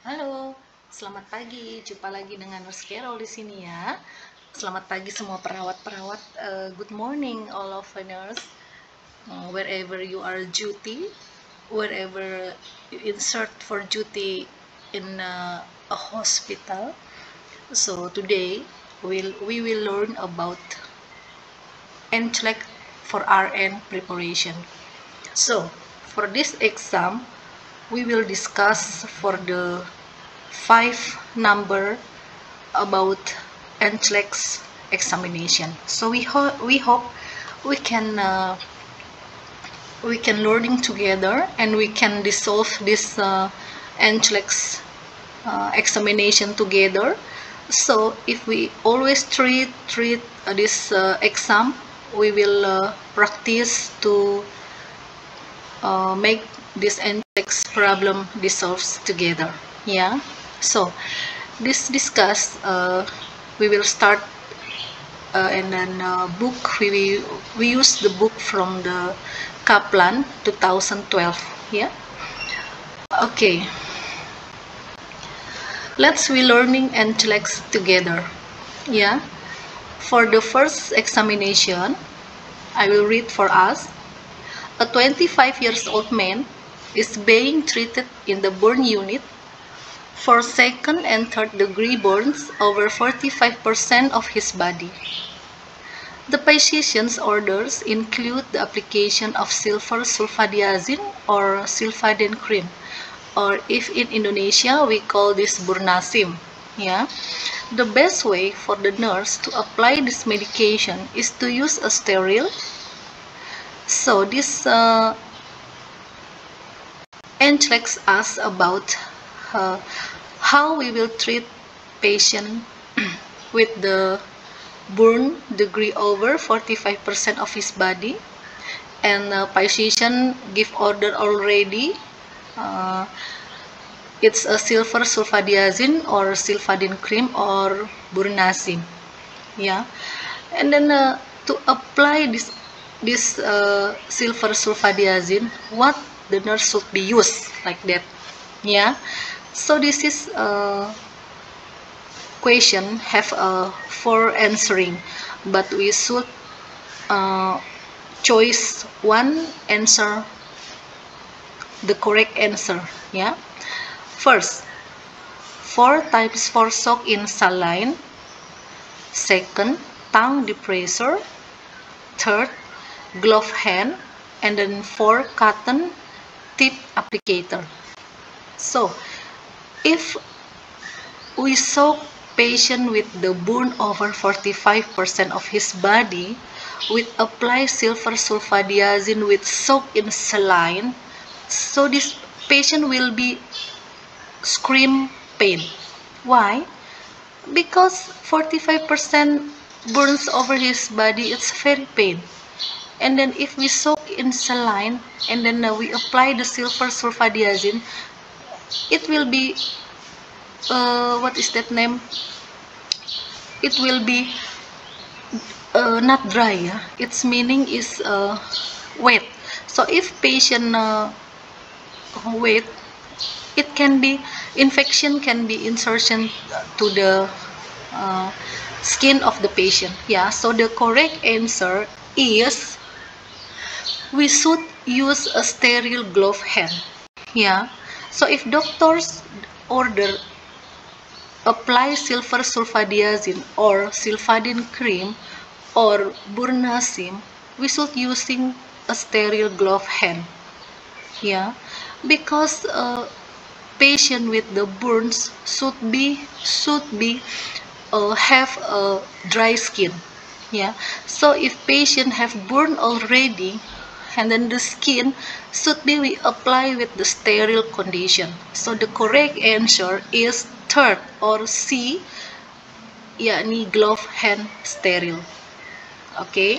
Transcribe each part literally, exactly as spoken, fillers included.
Halo, selamat pagi. Jumpa lagi dengan Nurse Carol di sini ya. Selamat pagi semua perawat-perawat. Uh, good morning all of the nurse. Uh, wherever you are duty, wherever you insert for duty in uh, a hospital. So today we'll, we will learn about N C L E C for R N preparation. So for this exam, we will discuss for the five number about N C L E C examination. So we hope we hope we can uh, we can learning together and we can dissolve this uh, N C L E C uh, examination together. So if we always treat treat uh, this uh, exam, we will uh, practice to uh, make this N C L E C problem dissolves together. Yeah. So this discuss uh, we will start uh, and then uh, book we, we we use the book from the Kaplan two thousand twelve. Yeah. Okay, let's we learning N C L E C together. Yeah, for the first examination I will read for us. A twenty-five years old man is being treated in the burn unit for second and third degree burns over forty-five percent of his body. The physician's orders include the application of silver sulfadiazine or silfadin cream, or if in Indonesia we call this burnasim. Yeah. The best way for the nurse to apply this medication is to use a sterile. So this uh, N C L E C asks about uh, how we will treat patient with the burn degree over forty-five percent of his body, and the physician give order already. Uh, it's a silver sulfadiazine or silfadin cream or burnasim. Yeah, and then uh, to apply this this uh, silver sulfadiazine, what the nurse should be used like that. Yeah. So this is a question have a for answering, but we should uh, choose one answer, the correct answer. Yeah. First, four times four soak in saline. Second, tongue depressor. Third, glove hand, and then four cotton tip applicator. So if we soak patient with the burn over forty-five percent of his body, with apply silver sulfadiazine with soak in saline, so this patient will be scream pain. Why? Because forty-five percent burns over his body, it's very pain. And then if we soak in saline and then uh, we apply the silver sulfadiazine, it will be uh, what is that name? It will be uh, not dry. Yeah? Its meaning is uh, wet. So if patient uh, wet, it can be infection can be insertion to the uh, skin of the patient. Yeah. So the correct answer is we should use a sterile glove hand. Yeah. So if doctors order apply silver sulfadiazine or silfadin cream or burnasim, we should using a sterile glove hand. Yeah, because uh, patient with the burns should be should be uh, have a dry skin. Yeah, so if patient have burn already, and then the skin should be we apply with the sterile condition. So the correct answer is third or C, yakni glove hand sterile. Okay,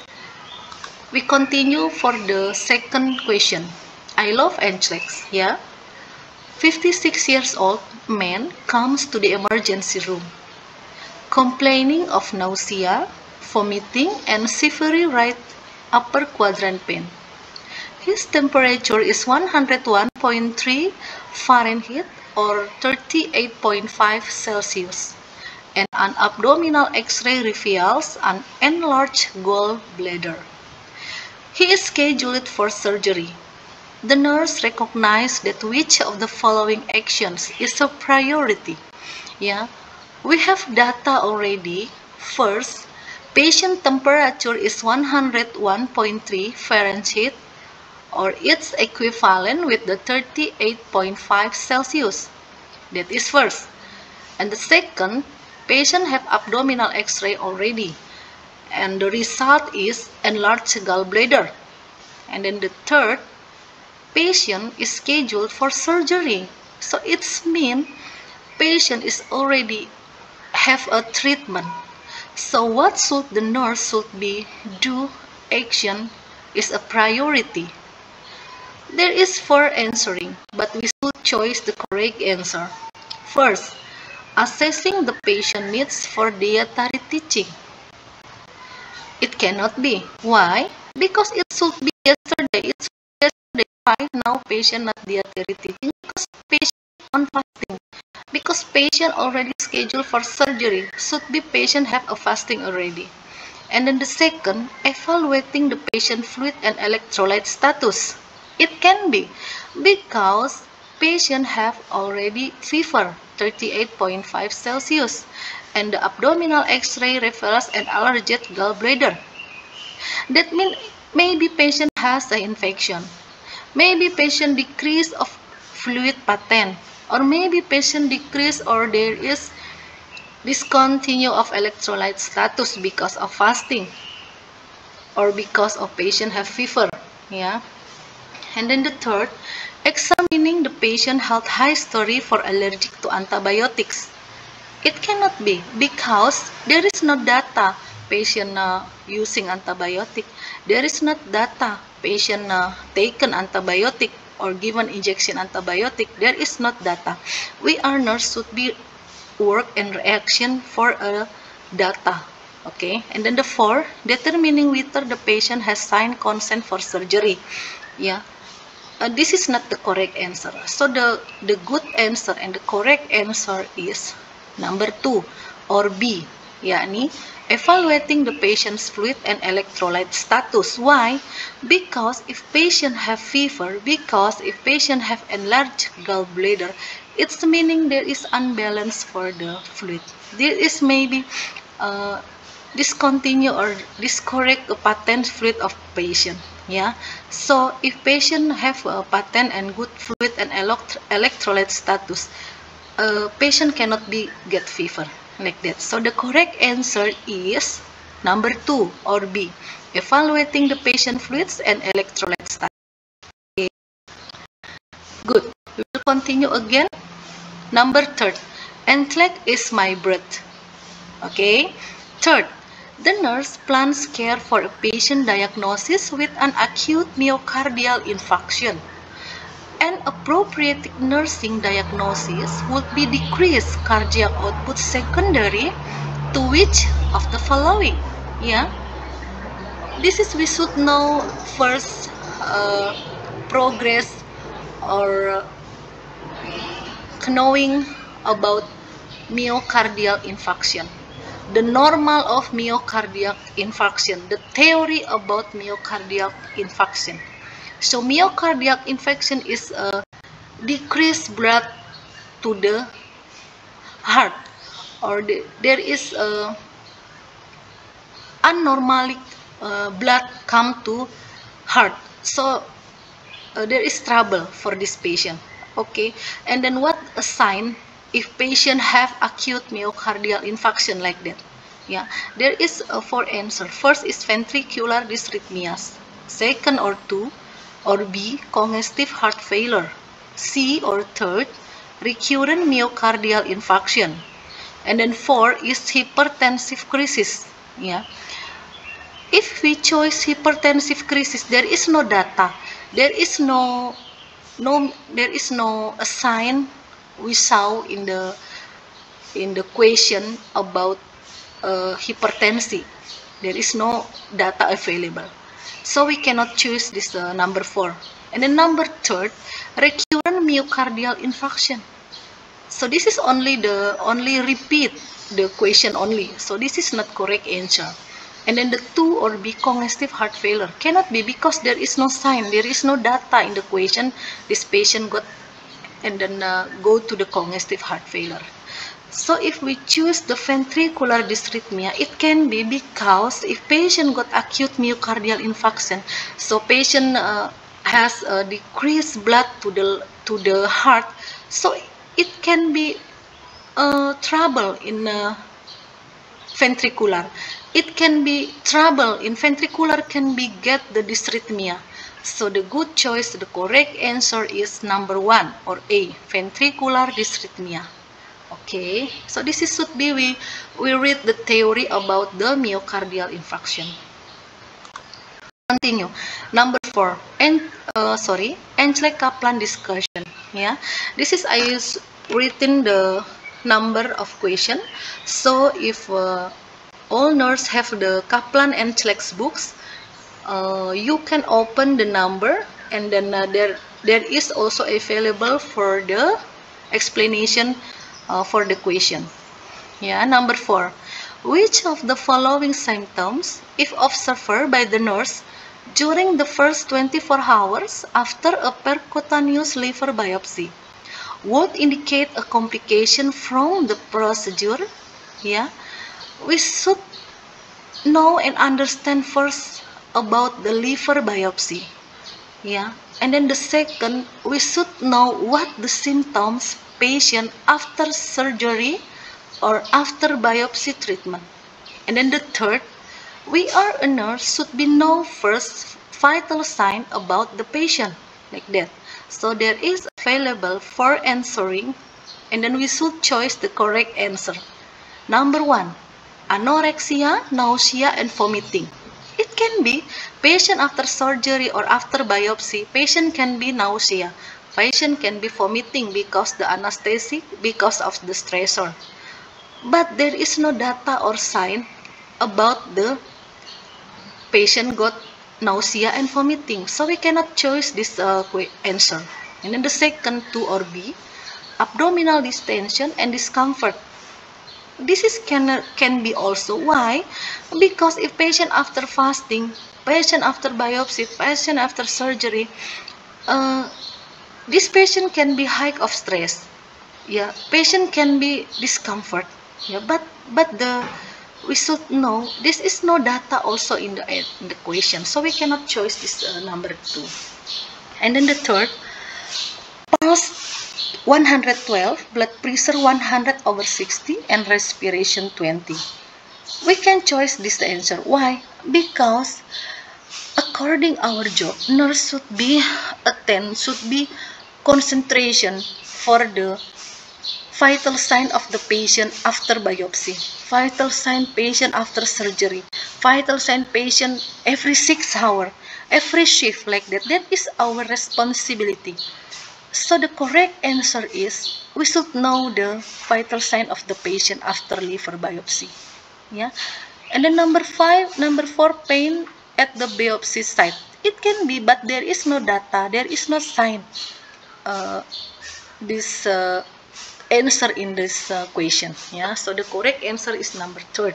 we continue for the second question. I love N C L E C. Yeah, fifty-six years old man comes to the emergency room complaining of nausea, vomiting, and severe right upper quadrant pain. his temperature is one hundred one point three Fahrenheit or thirty-eight point five Celsius, and an abdominal X-ray reveals an enlarged gallbladder. He is scheduled for surgery. The nurse recognized that which of the following actions is a priority. Yeah, we have data already. First, patient temperature is one hundred one point three Fahrenheit, or its equivalent with the thirty-eight point five Celsius. That is first. And the second, patient have abdominal X-ray already, and the result is enlarged gallbladder. And then the third, patient is scheduled for surgery. So it's mean patient is already have a treatment. So what should the nurse should be do action is a priority. There is four answering, but we should choose the correct answer. First, assessing the patient needs for dietary teaching. It cannot be. Why? Because it should be yesterday. It's yesterday. Why now patient not dietary teaching? Because patient on fasting. Because patient already scheduled for surgery. Should be patient have a fasting already. And then the second, evaluating the patient fluid and electrolyte status. It can be because patient have already fever thirty-eight point five Celsius, and the abdominal X-ray reveals an enlarged gallbladder. That means maybe patient has an infection, maybe patient decrease of fluid pattern, or maybe patient decrease or there is discontinue of electrolyte status because of fasting, or because of patient have fever. Yeah. And then the third, examining the patient health history for allergic to antibiotics. It cannot be because there is no data patient uh, using antibiotic. There is not data patient uh, taken antibiotic or given injection antibiotic. There is not data. We are nurse should be work and reaction for a data. Okay, and then the four, determining whether the patient has signed consent for surgery. Yeah. Uh, this is not the correct answer. So the, the good answer and the correct answer is number two or B. Yani, evaluating the patient's fluid and electrolyte status. Why? Because if patient have fever, because if patient have enlarged gallbladder, it's meaning there is unbalance for the fluid. There is maybe uh, discontinue or discorrect the patent fluid of patient. Yeah, so if patient have a patent and good fluid and electrolyte status, uh, patient cannot be get fever like that. So the correct answer is number two or B, evaluating the patient fluids and electrolyte status. Okay. Good. We will continue again. Number third, NCLEX is my breath. Okay. Third, the nurse plans care for a patient diagnosis with an acute myocardial infarction. An appropriate nursing diagnosis would be decreased cardiac output secondary to which of the following? Yeah, this is we should know first uh, progress or knowing about myocardial infarction. The normal of myocardial infarction, the theory about myocardial infarction. So myocardial infarction is a decreased blood to the heart, or the, there is a abnormal uh, blood come to heart. So uh, there is trouble for this patient. Okay, and then what a sign if patient have acute myocardial infarction like that? Yeah, there is a four answer. First is ventricular dysrhythmias. Second or two, or B, congestive heart failure. C or third, recurrent myocardial infarction. And then four is hypertensive crisis. Yeah. If we choose hypertensive crisis, there is no data. There is no no there is no a sign we saw in the in the question about uh, hypertension. There is no data available. So we cannot choose this uh, number four. And then number third, recurrent myocardial infarction. So this is only the only repeat the question only. So this is not correct answer. And then the two or B, congestive heart failure, cannot be because there is no sign, there is no data in the question. This patient got and then uh, go to the congestive heart failure. So if we choose the ventricular dysrhythmia, it can be because if patient got acute myocardial infarction, so patient uh, has uh, decreased blood to the to the heart, so it can be uh, trouble in uh, ventricular. It can be trouble in ventricular can be get the dysrhythmia. So the good choice, the correct answer is number one or A, ventricular dysrhythmia. Okay, so this is should be we we read the theory about the myocardial infarction. Continue. Number four, and uh, sorry, Angela-Kaplan discussion. Yeah, this is I use written the number of question. So if uh, all nurse have the Kaplan and Angela's books, uh, you can open the number, and then uh, there there is also available for the explanation uh, for the question. Yeah, number four. Which of the following symptoms, if observed by the nurse during the first twenty-four hours after a percutaneous liver biopsy, would indicate a complication from the procedure? Yeah, we should know and understand first about the liver biopsy. Yeah, and then the second, we should know what the symptoms patient after surgery or after biopsy treatment. And then the third, we are a nurse should be know first vital sign about the patient, like that. So there is available for answering, and then we should choose the correct answer. Number one, anorexia, nausea, and vomiting. It can be patient after surgery or after biopsy, patient can be nausea, patient can be vomiting because the anesthetic, because of the stressor. But there is no data or sign about the patient got nausea and vomiting, so we cannot choose this uh, answer. And then the second, two or B, abdominal distension and discomfort. This is can can be also. Why? Because if patient after fasting, patient after biopsy, patient after surgery, uh, this patient can be high of stress. Yeah, patient can be discomfort. Yeah, but but the we should know this is no data also in the in the question, so we cannot choose this uh, number two. And then the third, pulse one hundred twelve, blood pressure one hundred over sixty, and respiration twenty. We can choose this answer. Why? Because according our job, nurse should be attend, should be concentration for the vital sign of the patient after biopsy, vital sign patient after surgery, vital sign patient every six hours, every shift, like that. That is our responsibility. So the correct answer is we should know the vital sign of the patient after liver biopsy. Yeah, and then number five, number four, pain at the biopsy site. It can be, but there is no data, there is no sign. Uh, this uh, answer in this uh, question. Yeah, so the correct answer is number third.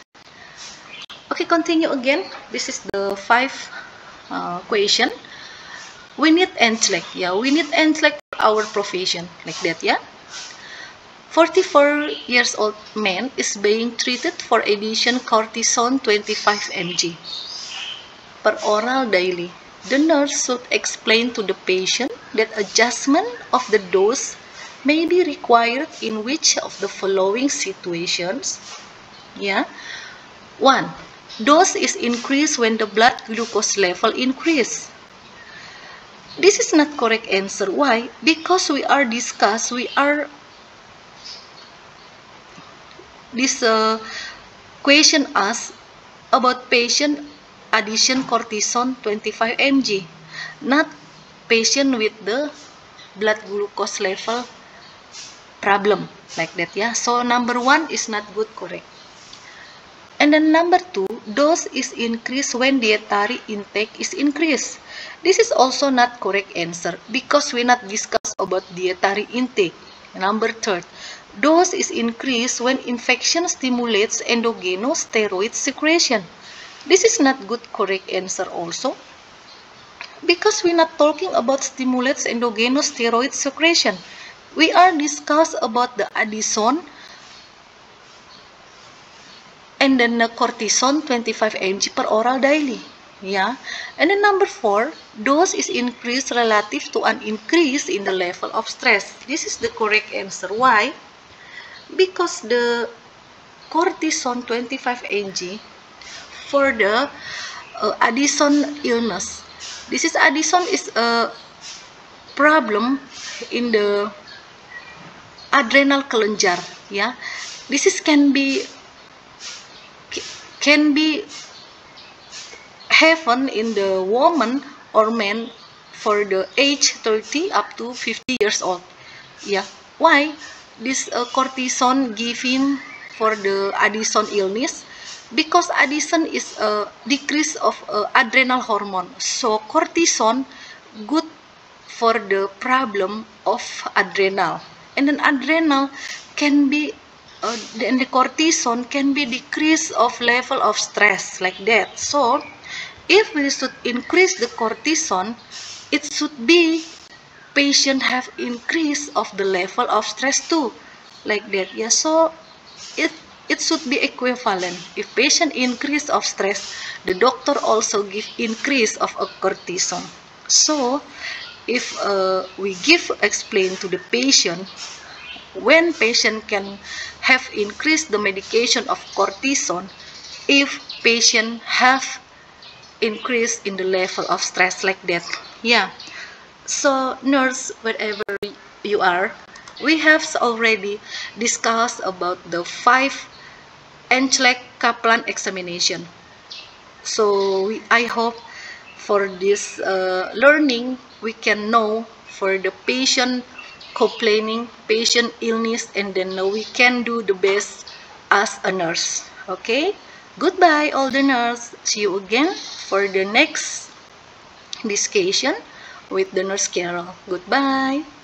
Okay, continue again. This is the five uh, question. We need NCLEX. Yeah, we need NCLEX for our profession, like that. Yeah, forty-four years old man is being treated for addition cortisone twenty-five milligrams per oral daily. The nurse should explain to the patient that adjustment of the dose may be required in which of the following situations. Yeah, one, dose is increased when the blood glucose level increase. This is not correct answer. Why? Because we are discuss, we are this uh, question us about patient addition cortisone twenty-five milligrams, not patient with the blood glucose level problem, like that. Yeah, so number one is not good, correct. And then number two, dose is increased when dietary intake is increased. This is also not correct answer because we not discuss about dietary intake. Number third, dose is increased when infection stimulates endogenous steroid secretion. This is not good correct answer also because we're not talking about stimulates endogenous steroid secretion. We are discuss about the addison and then the cortisone twenty-five milligrams per oral daily. Yeah, and then number four, dose is increased relative to an increase in the level of stress. This is the correct answer. Why? Because the cortisone twenty-five milligrams for the uh, Addison illness. This is Addison is a problem in the adrenal kelenjar. Yeah, this is can be can be happen in the woman or man for the age thirty up to fifty years old. Yeah, why this uh, cortisone given for the Addison illness? Because Addison is a decrease of uh, adrenal hormone, so cortisone good for the problem of adrenal, and then adrenal can be uh, and the cortisone can be decrease of level of stress like that. So if we should increase the cortisone, it should be patient have increase of the level of stress too, like that. Yeah, so it it should be equivalent. If patient increase of stress, the doctor also give increase of a cortisone. So if uh, we give explain to the patient when patient can have increased the medication of cortisone if patient have increase in the level of stress like that. Yeah, so nurse, wherever you are, we have already discussed about the five Enchlek-Kaplan examination. So we, I hope for this uh, learning we can know for the patient complaining, patient illness, and then we can do the best as a nurse. Okay, goodbye all the nurse. See you again for the next discussion with the nurse Carol. Goodbye.